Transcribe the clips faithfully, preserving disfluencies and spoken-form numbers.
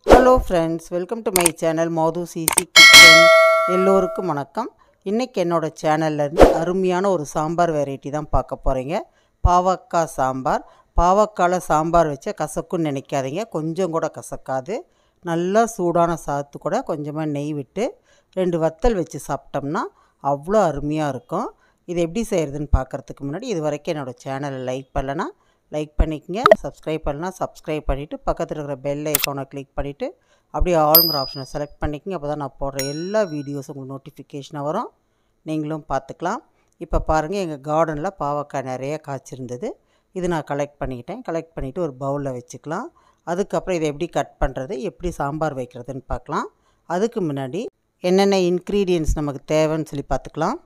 Hello friends, welcome to my channel Madhu's Easy Kitchen. எல்லோருக்கும் வணக்கம். இன்னைக்கு என்னோட சேனல்ல இருந்து அருமையான ஒரு சாம்பார் வெரைட்டி தான் பார்க்க போறீங்க. பாவக்காய் சாம்பார். பாவக்கால சாம்பார் வச்ச கசக்குன்னு நினைக்காதீங்க. கொஞ்சம் கூட கசக்காது. நல்லா சூடான சாத்து கூட கொஞ்சமா நெய் விட்டு ரெண்டு வத்தல் வச்சு சாப்பிட்டோம்னா அவ்வளோ அருமையா இருக்கும். இது எப்படி செய்யறதுன்னு பார்க்கிறதுக்கு முன்னாடி இதுவரைக்கும் என்னோட சேனலை லைக் பண்ணலனா லைக் பண்ணிக்கங்க, சப்ஸ்கிரைப் பண்ணலாம் சப்ஸ்கிரைப் பண்ணிவிட்டு பக்கத்தில் இருக்கிற பெல் ஐக்கானை கிளிக் பண்ணிவிட்டு அப்படியே ஆளுங்கிற ஆப்ஷனை செலக்ட் பண்ணிக்கங்க. அப்போ தான் நான் போடுற எல்லா வீடியோஸும் உங்களுக்கு நோட்டிஃபிகேஷனாக வரும், நீங்களும் பார்த்துக்கலாம். இப்போ பாருங்கள், எங்கள் கார்டனில் பாவக்காய் நிறைய காய்ச்சிருந்தது. இது நான் கலெக்ட் பண்ணிக்கிட்டேன். கலெக்ட் பண்ணிவிட்டு ஒரு பவுலில் வச்சுக்கலாம். அதுக்கப்புறம் இதை எப்படி கட் பண்ணுறது, எப்படி சாம்பார் வைக்கிறதுன்னு பார்க்கலாம். அதுக்கு முன்னாடி என்னென்ன இன்க்ரீடியன்ட்ஸ் நமக்கு தேவைன்னு சொல்லி பார்த்துக்கலாம்.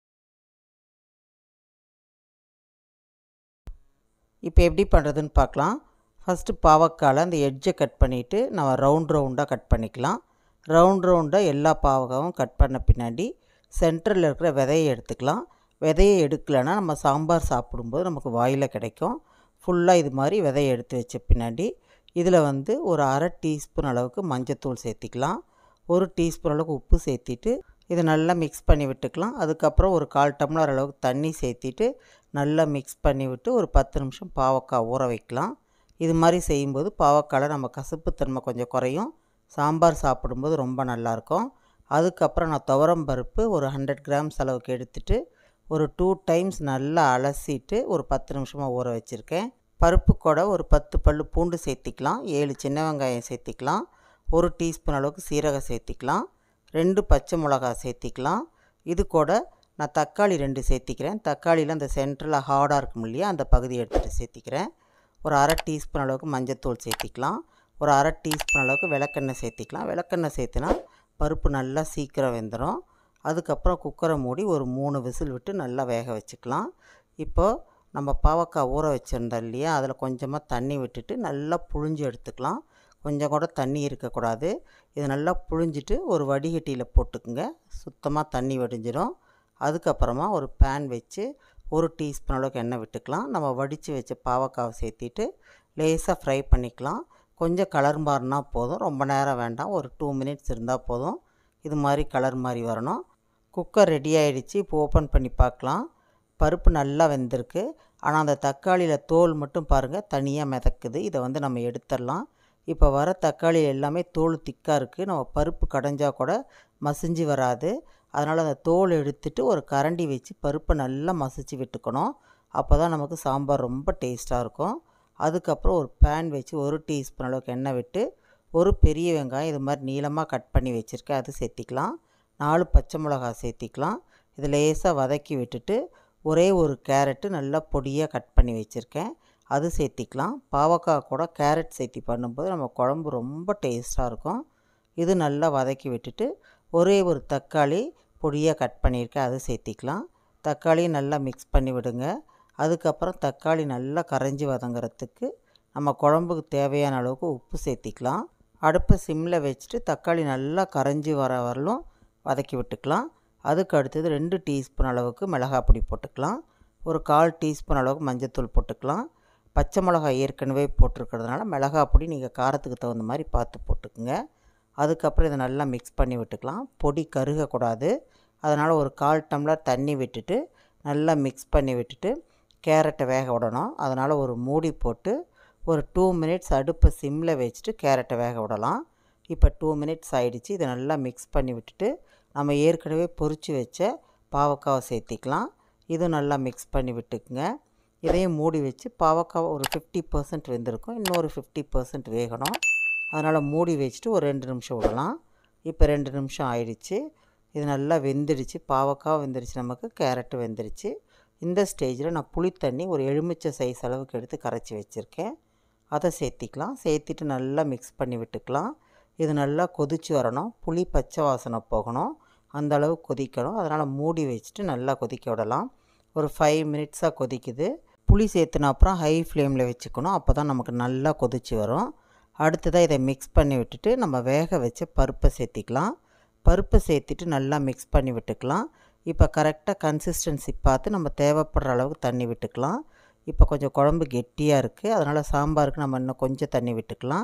இப்போ எப்படி பண்ணுறதுன்னு பார்க்கலாம். ஃபஸ்ட்டு பாவக்காயில் அந்த எட்ஜை கட் பண்ணிவிட்டு நம்ம ரவுண்ட் ரவுண்டாக கட் பண்ணிக்கலாம். ரவுண்ட் ரவுண்டாக எல்லா பாவக்காவும் கட் பண்ண பின்னாடி சென்டரில் இருக்கிற விதையை எடுத்துக்கலாம். விதையை எடுக்கலைன்னா நம்ம சாம்பார் சாப்பிடும்போது நமக்கு வாயில் கிடைக்கும். ஃபுல்லாக இது மாதிரி விதையை எடுத்து வச்ச பின்னாடி இதில் வந்து ஒரு அரை டீஸ்பூன் அளவுக்கு மஞ்சத்தூள் சேர்த்திக்கலாம். ஒரு டீஸ்பூன் அளவுக்கு உப்பு சேர்த்திட்டு இதை நல்லா மிக்ஸ் பண்ணி விட்டுக்கலாம். அதுக்கப்புறம் ஒரு கால் டம்ளர் அளவுக்கு தண்ணி சேர்த்திட்டு நல்லா மிக்ஸ் பண்ணி விட்டு ஒரு பத்து நிமிஷம் பாவக்காய் ஊற வைக்கலாம். இது மாதிரி செய்யும்போது பாவக்காயில் நம்ம கசப்புத்தன்மை கொஞ்சம் குறையும். சாம்பார் சாப்பிடும்போது ரொம்ப நல்லாயிருக்கும். அதுக்கப்புறம் நான் துவரம் பருப்பு ஒரு ஹண்ட்ரட் கிராம்ஸ் அளவுக்கு எடுத்துகிட்டு ஒரு டூ டைம்ஸ் நல்லா அலசிட்டு ஒரு பத்து நிமிஷமாக ஊற வச்சுருக்கேன். பருப்பு கூட ஒரு பத்து பல் பூண்டு சேர்த்திக்கலாம். ஏழு சின்ன வெங்காயம் சேர்த்திக்கலாம். ஒரு டீஸ்பூன் அளவுக்கு சீரகம் சேர்த்திக்கலாம். ரெண்டு பச்சை மிளகாய் சேர்த்திக்கலாம். இது கூட நான் தக்காளி ரெண்டு சேர்த்திக்கிறேன். தக்காளியில் அந்த சென்டரில் ஹார்டாக இருக்கும் இல்லையா, அந்த பகுதியை எடுத்துகிட்டு சேர்த்திக்கிறேன். ஒரு அரை டீஸ்பூன் அளவுக்கு மஞ்சத்தூள் சேர்த்திக்கலாம். ஒரு அரை டீஸ்பூன் அளவுக்கு விளக்கெண்ணெய் சேர்த்திக்கலாம். விளக்கெண்ணெய் சேர்த்துனா பருப்பு நல்லா சீக்கிரம் வெந்துடும். அதுக்கப்புறம் குக்கரை மூடி ஒரு மூணு விசில் விட்டு நல்லா வேக வச்சுக்கலாம். இப்போது நம்ம பாவக்காய் ஊற வச்சுருந்தோம் இல்லையா, அதில் கொஞ்சமாக தண்ணி விட்டுட்டு நல்லா புழிஞ்சு எடுத்துக்கலாம். கொஞ்சம் கூட தண்ணி இருக்கக்கூடாது. இதை நல்லா புழிஞ்சிட்டு ஒரு வடிகட்டியில் போட்டுக்குங்க. சுத்தமாக தண்ணி வடிஞ்சிடும். அதுக்கப்புறமா ஒரு பேன் வச்சு ஒரு டீஸ்பூன் அளவுக்கு எண்ணெய் விட்டுக்கலாம். நம்ம வடித்து வச்ச பாவக்காவை சேர்த்திட்டு லேசாக ஃப்ரை பண்ணிக்கலாம். கொஞ்சம் கலர் மாறினா போதும், ரொம்ப நேரம் வேண்டாம். ஒரு டூ மினிட்ஸ் இருந்தால் போதும். இது மாதிரி கலர் மாதிரி வரணும். குக்கர் ரெடி ஆகிடுச்சு. இப்போ ஓப்பன் பண்ணி பார்க்கலாம். பருப்பு நல்லா வெந்திருக்கு. ஆனால் அந்த தக்காளியில் தோல் மட்டும் பாருங்கள் தனியாக மிதக்குது. இதை வந்து நம்ம எடுத்துடலாம். இப்போ வர தக்காளி எல்லாமே தோல் திக்காக இருக்குது. நம்ம பருப்பு கடைஞ்சால் கூட மசிஞ்சு வராது. அதனால் அந்த தோல் எடுத்துட்டு ஒரு கரண்டி வச்சு பருப்பை நல்லா மசிச்சு விட்டுக்கணும். அப்போ தான் நமக்கு சாம்பார் ரொம்ப டேஸ்ட்டாக இருக்கும். அதுக்கப்புறம் ஒரு பேன் வச்சு ஒரு டீஸ்பூன் அளவுக்கு எண்ணெய் விட்டு ஒரு பெரிய வெங்காயம் இது மாதிரி நீளமாக கட் பண்ணி வச்சுருக்கேன், அது சேர்த்திக்கலாம். நாலு பச்சை மிளகாய் சேர்த்திக்கலாம். இது லேசாக வதக்கி விட்டுட்டு ஒரே ஒரு கேரட்டு நல்லா பொடியாக கட் பண்ணி வச்சுருக்கேன், அது சேர்த்திக்கலாம். பாவக்காய் கூட கேரட் சேர்த்தி பண்ணும்போது நம்ம குழம்பு ரொம்ப டேஸ்ட்டாக இருக்கும். இது நல்லா வதக்கி விட்டுட்டு ஒரே ஒரு தக்காளி பொடியாக கட் பண்ணியிருக்கேன், அது சேர்த்திக்கலாம். தக்காளியை நல்லா மிக்ஸ் பண்ணி விடுங்க. அதுக்கப்புறம் தக்காளி நல்லா கரைஞ்சி வதங்கிறதுக்கு நம்ம குழம்புக்கு தேவையான அளவுக்கு உப்பு சேர்த்திக்கலாம். அடுப்பை சிம்மில் வச்சுட்டு தக்காளி நல்லா கரைஞ்சி வர வரலும் வதக்கி விட்டுக்கலாம். அதுக்கு அடுத்தது ரெண்டு டீஸ்பூன் அளவுக்கு மிளகாய் பொடி போட்டுக்கலாம். ஒரு கால் டீஸ்பூன் அளவுக்கு மஞ்சத்தூள் போட்டுக்கலாம். பச்சை மிளகாய் ஏற்கனவே போட்டிருக்கிறதுனால மிளகாய் பொடி நீங்கள் காரத்துக்கு தகுந்த மாதிரி பார்த்து போட்டுக்குங்க. அதுக்கப்புறம் இதை நல்லா மிக்ஸ் பண்ணி விட்டுக்கலாம். பொடி கருகக்கூடாது. அதனால் ஒரு கால் டம்ளர் தண்ணி விட்டுட்டு நல்லா மிக்ஸ் பண்ணி விட்டுட்டு கேரட்டை வேக விடணும். அதனால் ஒரு மூடி போட்டு ஒரு டூ மினிட்ஸ் அடுப்பை சிம்மில் வச்சுட்டு கேரட்டை வேக விடலாம். இப்போ டூ மினிட்ஸ் ஆகிடுச்சு. இதை நல்லா மிக்ஸ் பண்ணி விட்டுட்டு நம்ம ஏற்கனவே பொரித்து வச்ச பாவக்காவை சேர்த்திக்கலாம். இதுவும் நல்லா மிக்ஸ் பண்ணி விட்டுக்குங்க. இதையும் மூடி வச்சு பாவக்காய் ஒரு ஃபிஃப்டி பர்சன்ட் வெந்திருக்கும், இன்னொரு ஃபிஃப்டி பர்சன்ட் வேகணும். அதனால் மூடி வச்சுட்டு ஒரு ரெண்டு நிமிஷம் விடலாம். இப்போ ரெண்டு நிமிஷம் ஆயிடுச்சு. இது நல்லா வெந்துடுச்சு. பாவக்காய் வெந்துடுச்சு, நமக்கு கேரட்டு வெந்துடுச்சு. இந்த ஸ்டேஜில் நான் புளி தண்ணி ஒரு எலுமிச்சை சைஸ் அளவுக்கு எடுத்து கரைச்சி வச்சுருக்கேன், அதை சேர்த்திக்கலாம். சேர்த்திட்டு நல்லா மிக்ஸ் பண்ணி விட்டுக்கலாம். இது நல்லா கொதித்து வரணும். புளி பச்சை வாசனை போகணும், அந்த அளவு கொதிக்கணும். அதனால் மூடி வச்சுட்டு நல்லா கொதிக்க விடலாம். ஒரு ஃபைவ் மினிட்ஸாக கொதிக்குது. புளி சேர்த்துன அப்புறம் ஹை ஃப்ளேமில் வச்சுக்கணும். அப்போ தான் நமக்கு நல்லா கொதித்து வரும். அடுத்ததாக இதை மிக்ஸ் பண்ணி விட்டுட்டு நம்ம வேக வச்ச பருப்பை சேர்த்திக்கலாம். பருப்பை சேர்த்துட்டு நல்லா மிக்ஸ் பண்ணி விட்டுக்கலாம். இப்போ கரெக்டாக கன்சிஸ்டன்சி பார்த்து நம்ம தேவைப்படுற அளவுக்கு தண்ணி விட்டுக்கலாம். இப்போ கொஞ்சம் குழம்பு கெட்டியாக இருக்குது, அதனால் சாம்பாருக்கு நம்ம இன்னும் கொஞ்சம் தண்ணி விட்டுக்கலாம்.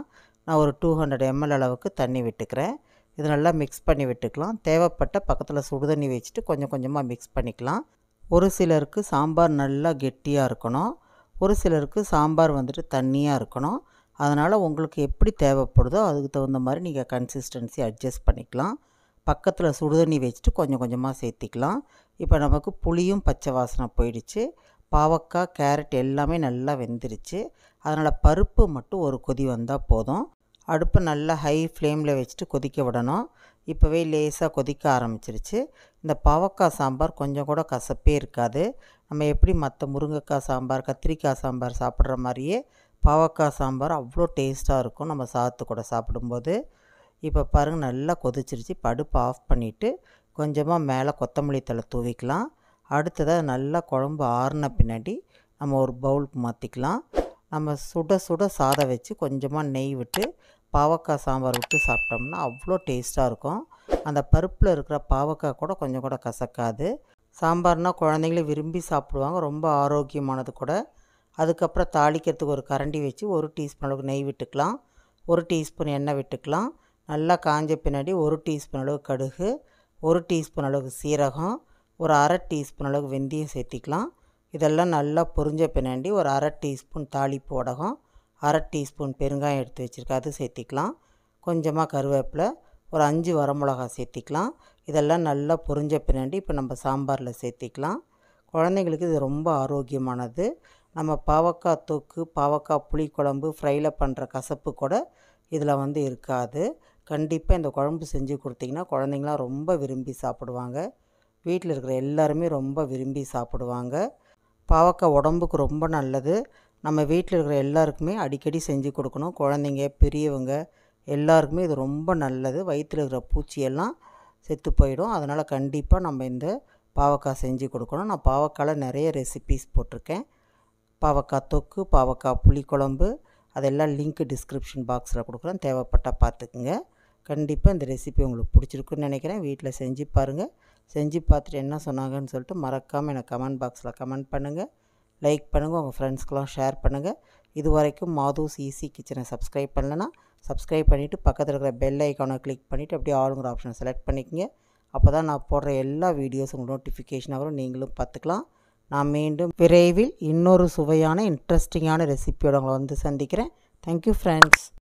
நான் ஒரு டூ ஹண்ட்ரட் எம்எல் அளவுக்கு தண்ணி விட்டுக்கிறேன். இது நல்லா மிக்ஸ் பண்ணி விட்டுக்கலாம். தேவைப்பட்ட பக்கத்தில் சுடுதண்ணி வச்சுட்டு கொஞ்சம் கொஞ்சமாக மிக்ஸ் பண்ணிக்கலாம். ஒரு சிலருக்கு சாம்பார் நல்லா கெட்டியாக இருக்கணும், ஒரு சிலருக்கு சாம்பார் வந்துட்டு தண்ணியாக இருக்கணும். அதனால் உங்களுக்கு எப்படி தேவைப்படுதோ அதுக்கு தகுந்த மாதிரி நீங்கள் கன்சிஸ்டன்சி அட்ஜஸ்ட் பண்ணிக்கலாம். பக்கத்தில் சுடுதண்ணி வச்சுட்டு கொஞ்சம் கொஞ்சமாக சேர்த்திக்கலாம். இப்போ நமக்கு புளியும் பச்சை வாசனை போயிடுச்சு. பாவக்காய், கேரட் எல்லாமே நல்லா வெந்துருச்சு. அதனால் பருப்பு மட்டும் ஒரு கொதி வந்தால் போதும். அடுப்பை நல்லா ஹை ஃப்ளேமில் வச்சுட்டு கொதிக்க விடணும். இப்போவே லேசாக கொதிக்க ஆரம்பிச்சிருச்சு. இந்த பாவக்காய் சாம்பார் கொஞ்சம் கூட கசப்பே இருக்காது. நம்ம எப்படி மற்ற முருங்கைக்காய் சாம்பார், கத்திரிக்காய் சாம்பார் சாப்பிட்ற மாதிரியே பாவக்காய் சாம்பார் அவ்வளோ டேஸ்ட்டாக இருக்கும் நம்ம சாதத்து கூட சாப்பிடும்போது. இப்போ பாருங்கள் நல்லா கொதிச்சிருச்சு. இப்போ அடுப்பை ஆஃப் பண்ணிவிட்டு கொஞ்சமாக மேலே கொத்தமல்லி தழை தூவிக்கலாம். அடுத்ததாக நல்லா குழம்பு ஆறின பின்னாடி நம்ம ஒரு பவுலுக்கு மாற்றிக்கலாம். நம்ம சுட சுட சாதம் வச்சு கொஞ்சமாக நெய் விட்டு பாவக்காய் சாம்பார் விட்டு சாப்பிட்டோம்னா அவ்வளோ டேஸ்ட்டாக இருக்கும். அந்த பருப்பில் இருக்கிற பாவக்காய் கூட கொஞ்சம் கூட கசக்காது. சாம்பார்னால் குழந்தைங்களே விரும்பி சாப்பிடுவாங்க, ரொம்ப ஆரோக்கியமானது கூட. அதுக்கப்புறம் தாளிக்கிறதுக்கு ஒரு கரண்டி வச்சு ஒரு டீஸ்பூன் அளவுக்கு நெய் விட்டுக்கலாம், ஒரு டீஸ்பூன் எண்ணெய் விட்டுக்கலாம். நல்லா காஞ்ச பின்னாடி ஒரு டீஸ்பூன் அளவு கடுகு, ஒரு டீஸ்பூன் அளவுக்கு சீரகம், ஒரு அரை டீஸ்பூன் அளவுக்கு வெந்தயம் சேர்த்திக்கலாம். இதெல்லாம் நல்லா பொரிஞ்ச பின்னாடி ஒரு அரை டீஸ்பூன் தாளிப்பு வடகம், அரை டீஸ்பூன் பெருங்காயம் எடுத்து வச்சுருக்கேன், அது சேர்த்திக்கலாம். கொஞ்சமாக கருவேப்பிலை, ஒரு அஞ்சு வரமிளகா சேர்த்திக்கலாம். இதெல்லாம் நல்லா பொரிஞ்ச பின்னாடி இப்போ நம்ம சாம்பாரில் சேர்த்திக்கலாம். குழந்தைங்களுக்கு இது ரொம்ப ஆரோக்கியமானது. நம்ம பாவக்காய் தொக்கு, பாவக்காய் புளிக்குழம்பு, ஃப்ரையில் பண்ணுற கசப்பு கூட இதில் வந்து இருக்காது. கண்டிப்பாக இந்த குழம்பு செஞ்சு கொடுத்திங்கன்னா குழந்தைங்களாம் ரொம்ப விரும்பி சாப்பிடுவாங்க. வீட்டில் இருக்கிற எல்லாருமே ரொம்ப விரும்பி சாப்பிடுவாங்க. பாவக்காய் உடம்புக்கு ரொம்ப நல்லது. நம்ம வீட்டில் இருக்கிற எல்லாருக்குமே அடிக்கடி செஞ்சு கொடுக்கணும். குழந்தைங்க, பெரியவங்க எல்லாருக்குமே இது ரொம்ப நல்லது. வயிற்றில் இருக்கிற பூச்சியெல்லாம் செத்து போயிடும். அதனால் கண்டிப்பாக நம்ம இந்த பாவக்காய் செஞ்சு கொடுக்கணும். நான் பாவக்காயில் நிறைய ரெசிபீஸ் போட்டிருக்கேன். பாவக்காய் தொக்கு, பாவக்காய் புளிக்குழம்பு, அதெல்லாம் லிங்க் டிஸ்கிரிப்ஷன் பாக்ஸில் கொடுக்குறேன், தேவைப்பட்டால் பார்த்துக்குங்க. கண்டிப்பாக இந்த ரெசிபி உங்களுக்கு பிடிச்சிருக்குன்னு நினைக்கிறேன். வீட்டில் செஞ்சு பாருங்கள். செஞ்சு பார்த்துட்டு என்ன சொன்னாங்கன்னு சொல்லிட்டு மறக்காமல் எனக்கு கமெண்ட் பாக்ஸில் கமெண்ட் பண்ணுங்கள், லைக் பண்ணுங்கள், உங்கள் ஃப்ரெண்ட்ஸ்க்கெலாம் ஷேர் பண்ணுங்கள். இது வரைக்கும் மாதூஸ் ஈஸி கிச்சனை சப்ஸ்கிரைப் பண்ணலன்னா சப்ஸ்கிரைப் பண்ணிவிட்டு பக்கத்தில் இருக்கிற பெல் ஐக்கானை கிளிக் பண்ணிவிட்டு அப்படியே ஆளுங்கிற ஆப்ஷனை செலக்ட் பண்ணிக்கோங்க. அப்போ தான் நான் போடுற எல்லா வீடியோஸும் உங்களுக்கு நோட்டிஃபிகேஷன் வரும், நீங்களும் பார்த்துக்கலாம். நான் மீண்டும் விரைவில் இன்னொரு சுவையான இன்ட்ரெஸ்டிங்கான ரெசிபியோட உங்களை வந்து சந்திக்கிறேன். Thank you friends.